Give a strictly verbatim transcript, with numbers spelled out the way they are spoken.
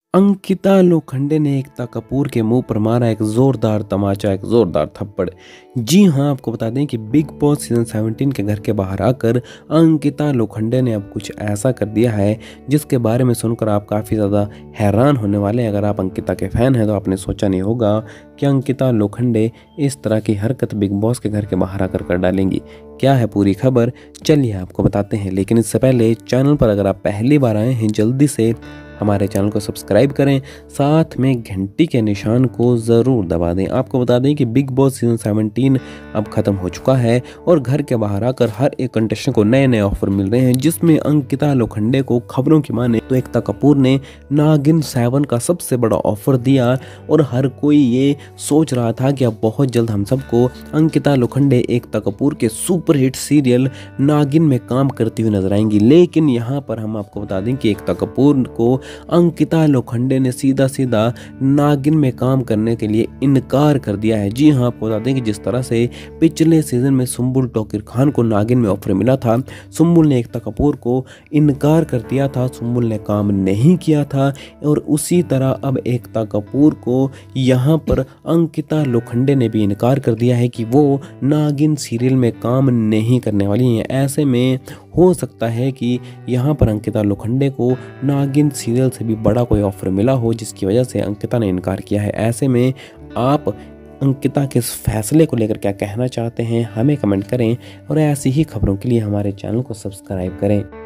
अंकिता लोखंडे ने एकता कपूर के मुंह पर मारा एक जोरदार तमाचा, एक जोरदार थप्पड़। जी हां, आपको बता दें कि बिग बॉस सीजन सत्रह के घर के बाहर आकर अंकिता लोखंडे ने अब कुछ ऐसा कर दिया है जिसके बारे में सुनकर आप काफ़ी ज़्यादा हैरान होने वाले हैं। अगर आप अंकिता के फ़ैन हैं तो आपने सोचा नहीं होगा कि अंकिता लोखंडे इस तरह की हरकत बिग बॉस के घर के बाहर आकर कर डालेंगी। क्या है पूरी खबर, चलिए आपको बताते हैं। लेकिन इससे पहले चैनल पर अगर आप पहली बार आए हैं, जल्दी से हमारे चैनल को सब्सक्राइब करें, साथ में घंटी के निशान को ज़रूर दबा दें। आपको बता दें कि बिग बॉस सीजन सत्रह अब ख़त्म हो चुका है और घर के बाहर आकर हर एक कंटेस्टेंट को नए नए ऑफर मिल रहे हैं, जिसमें अंकिता लोखंडे को खबरों की माने तो एकता कपूर ने नागिन सेवन का सबसे बड़ा ऑफर दिया और हर कोई ये सोच रहा था कि अब बहुत जल्द हम सबको अंकिता लोखंडे एकता कपूर के सुपरहिट सीरियल नागिन में काम करती हुई नजर आएंगी। लेकिन यहाँ पर हम आपको बता दें कि एकता कपूर को अंकिता लोखंडे ने सीधा सीधा नागिन में काम करने के लिए इनकार कर दिया है। जी हाँ, आपको बता दें कि जिस तरह से पिछले सीजन में सुम्बुल टोकिर खान को नागिन में ऑफर मिला था, सुम्बुल ने एकता कपूर को इनकार कर दिया था, सुम्बुल ने काम नहीं किया था और उसी तरह अब एकता कपूर को यहाँ पर अंकिता लोखंडे ने भी इनकार कर दिया है कि वो नागिन सीरियल में काम नहीं करने वाली हैं। ऐसे में हो सकता है कि यहाँ पर अंकिता लोखंडे को नागिन सीरियल से भी बड़ा कोई ऑफर मिला हो, जिसकी वजह से अंकिता ने इनकार किया है। ऐसे में आप अंकिता के इस फैसले को लेकर क्या कहना चाहते हैं, हमें कमेंट करें और ऐसी ही खबरों के लिए हमारे चैनल को सब्सक्राइब करें।